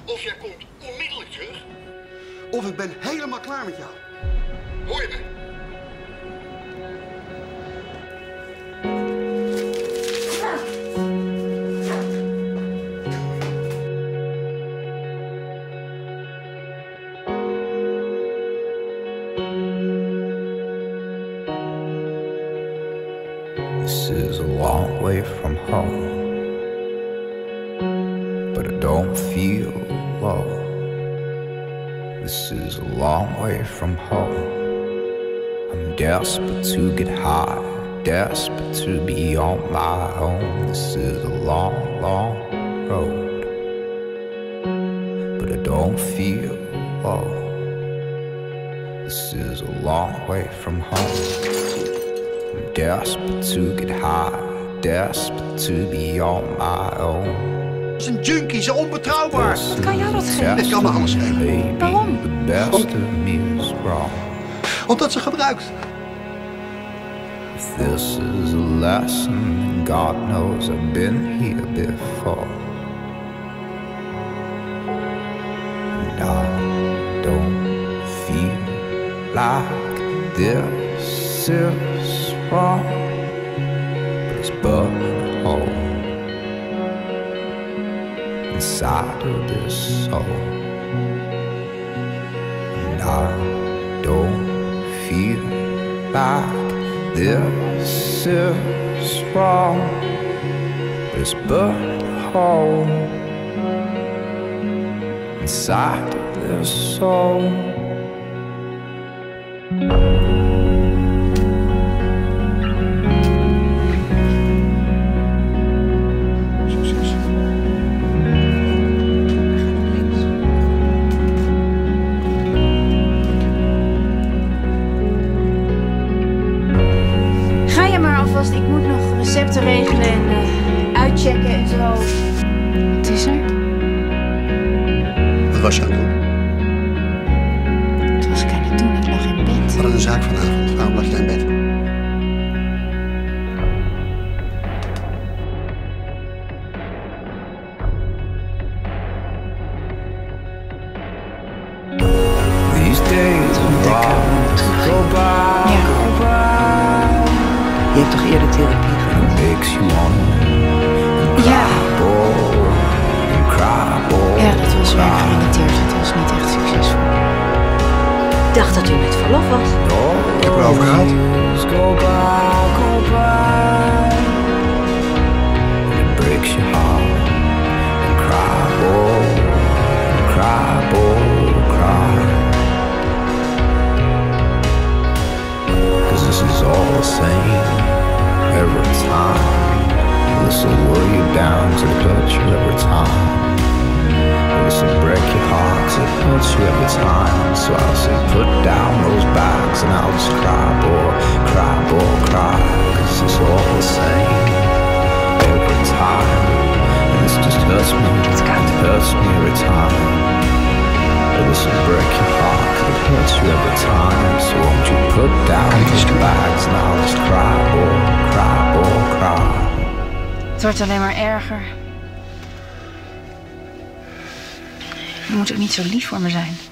Of jij komt onmiddellijk terug. Of ik ben helemaal klaar met jou. Hoor je me? This is a long way from home, but I don't feel low. This is a long way from home. I'm desperate to get high, desperate to be on my own. This is a long, long road, but I don't feel low. This is a long way from home. I'm desperate to get high, desperate to be on my own. Dat is een junkie, zo onbetrouwbaar. Kan jou dat schelen? Dit kan me alles schelen. Waarom? The best of me is wrong. Omdat ze gebruikt. If this is a lesson, God knows I've been here before. And I don't feel like this is wrong, but it's burning hole inside of this soul. And I don't feel like this is wrong, but it's burning hole inside of this soul. Ik moet nog recepten regelen en uitchecken en zo. Wat is er? Wat was je aan het doen? Wat was ik aan het doen? Ik lag in bed. We hadden een zaak vanavond. Waarom lag je in bed? These days go by, go by. Je hebt toch eerder therapie gehad? Makes you wanna Ja. cry, Ja, dat was werkgerelateerd. Het was niet echt succesvol. Ik dacht dat u met verlof was. Ik heb erover gehad. Go by, go by. And it breaks your heart. And cry, cry, cry. 'Cause this is all the same every time. This will wear you down to hurt you every time. This will break your heart to hurt you every time. So I'll say put down those bags and I'll just cry, boy, cry, boy, cry. 'Cause it's all the same every time. And this just hurts me, it hurts me every time. But this will break your heart 'cause it hurts you every time. So won't you put down those bags and I'll just cry, boy, cry, boy, cry. Het wordt alleen maar erger. Je moet ook niet zo lief voor me zijn.